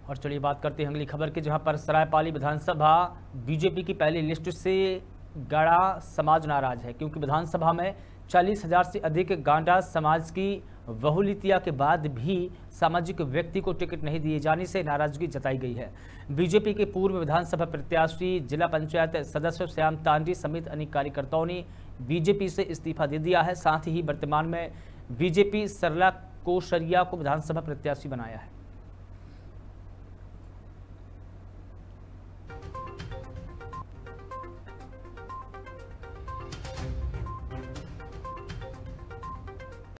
और चलिए बात करते हैं अगली खबर की, जहां पर सरायपाली विधानसभा बीजेपी की पहली लिस्ट से गाड़ा समाज नाराज है, क्योंकि विधानसभा में 40,000 से अधिक गांडा समाज की बहुलितिया के बाद भी सामाजिक व्यक्ति को टिकट नहीं दिए जाने से नाराजगी जताई गई है। बीजेपी के पूर्व विधानसभा प्रत्याशी, जिला पंचायत सदस्य श्याम तांडी समेत अनेक कार्यकर्ताओं ने बीजेपी से इस्तीफा दे दिया है। साथ ही वर्तमान में बीजेपी सरला कोशरिया को विधानसभा प्रत्याशी बनाया है।